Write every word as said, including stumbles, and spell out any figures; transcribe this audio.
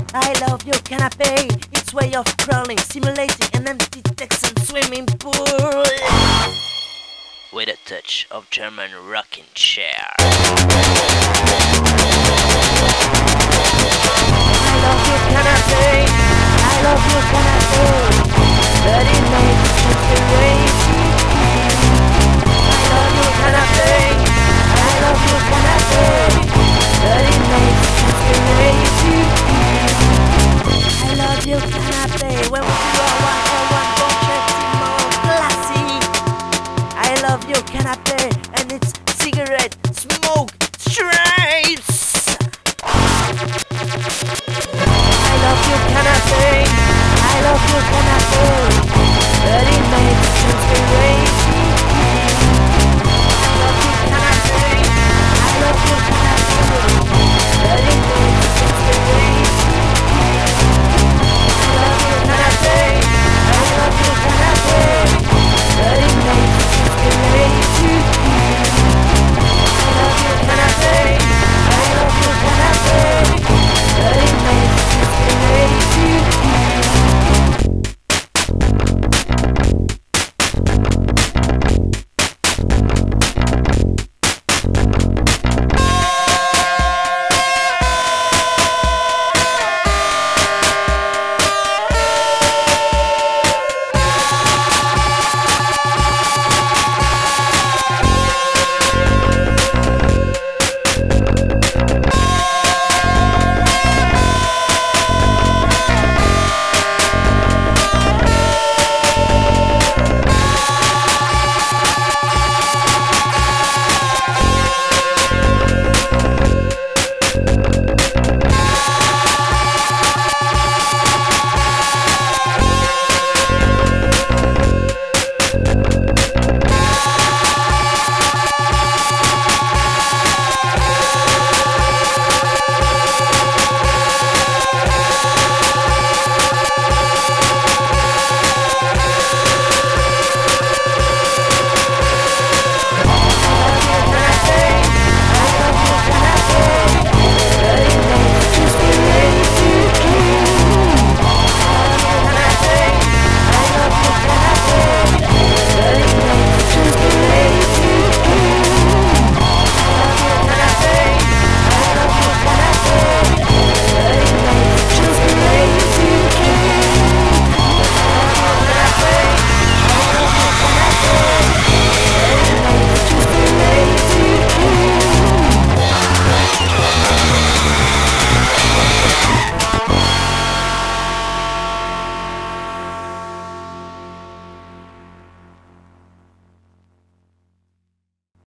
I love your canapé, its way of crawling, simulating an empty Texan swimming pool with a touch of German rocking chair. I love your canapé, I love your canapé, but it makes me crazy. I love your canapé, I love your canapé, but it makes me crazy. I love your canapé, when we do our one on one contracting more classy. I love your canapé and its cigarette smoke